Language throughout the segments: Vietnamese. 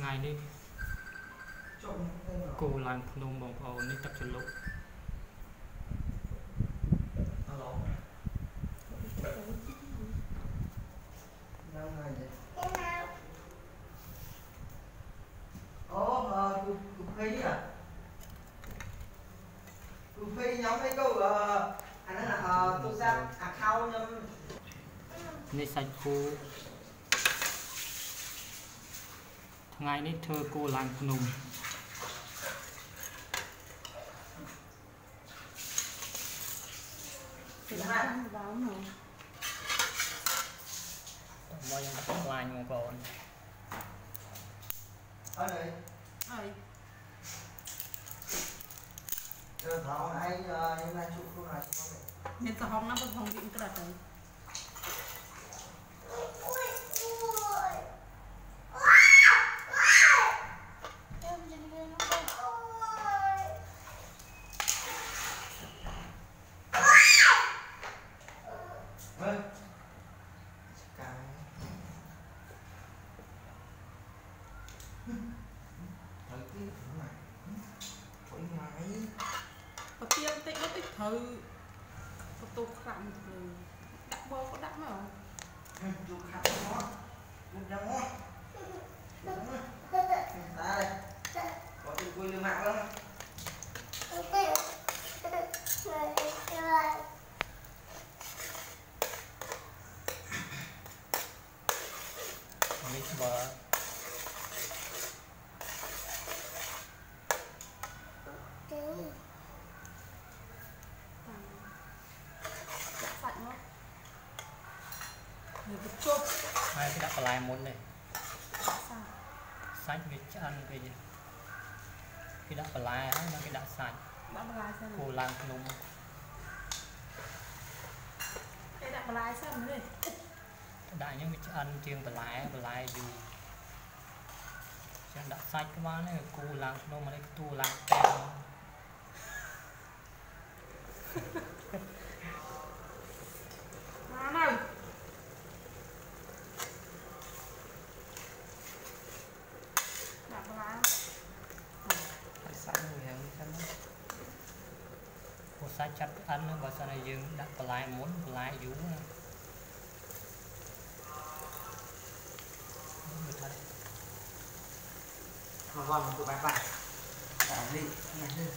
ngày đi cô làm nông bóng ồn đi tập chuẩn lúcนี่ใส่ครูថ្ងៃនេះធ្វើគោឡើងភ្នំមកយើងខ្លាញ់បងប្អូនអើយអើយទៅថោឯងខ្ញុំឡើងជួបខ្លួនហើយមានកំហុងណាបងហុងវិញក្រាត់ទៅthử tôi khăn rồi đặt bơ có đặt mà chụp khăn nó chụp ra nó đây có tôi quay lên mạng không mix bơ hai cái đặt lại món này sách cái ăn cái gì cái đặt lại nó cái đặt sạch cô lang nung cái đặt lại sao nữa đại những cái ăn chiên lại dù chẳng đặt sạch cái món này cô lang nung mà đây tu lang teo sách chặt ăn nó bảo sao này dương đặt lại muốn lại vú mà vòng của bài bài đi nhặt đi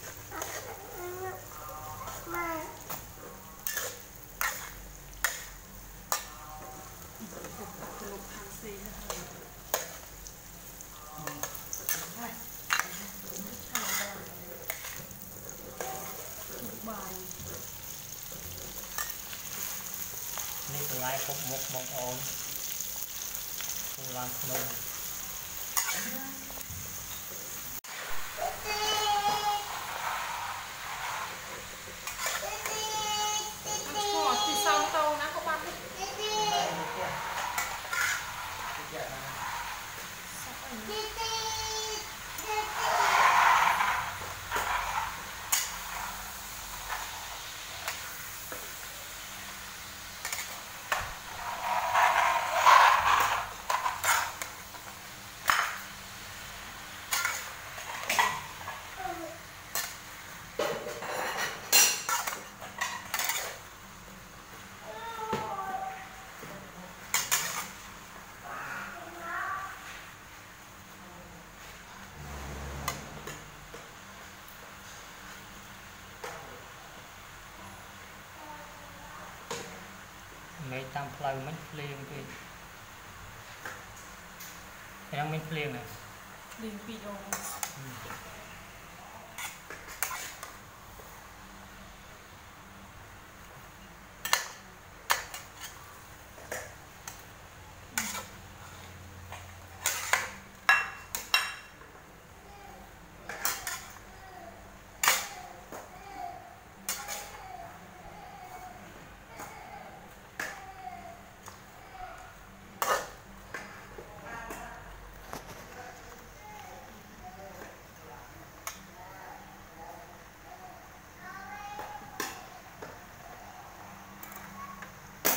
นี่ไล่พบมกมองโอนกูลังนมที่sau tàu nó có băng mấy tam phơi mấy liền cái đang mấy liền này liền video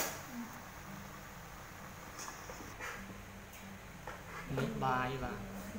bài và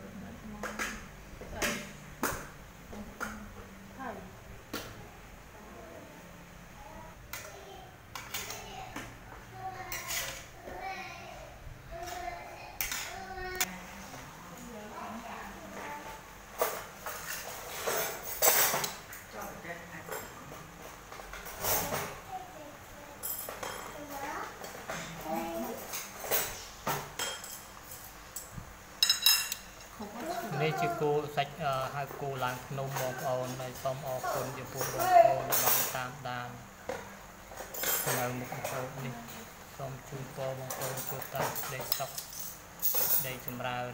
ជាគោសាច់ហៅគោឡើងភ្នំបងប្អូនហើយសូមអរគុណចំពោះបងប្អូនដែលតាមដាននៅមុខម្ហូបនេះសូមជូនពរបងប្អូនជួបតែសេចក្តីសុខសេចក្តីចម្រើន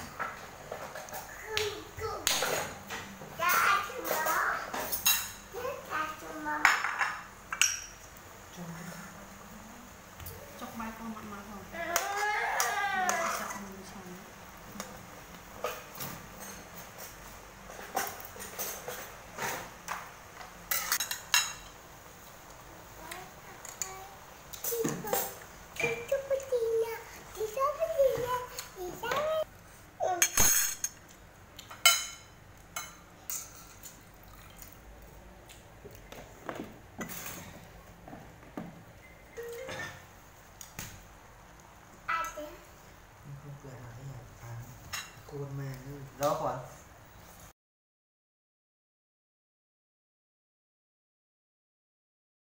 ចុកបាយcon mặn mặn không chọc mình chồng cuốn mà đó còn